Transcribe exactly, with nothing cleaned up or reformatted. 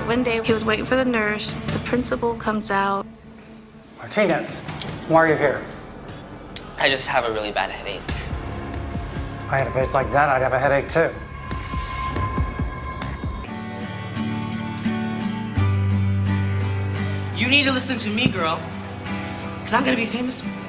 One day, he was waiting for the nurse. The principal comes out. Martinez, why are you here? I just have a really bad headache. If I had a face like that, I'd have a headache too. You need to listen to me, girl. Because I'm going to be famous one day.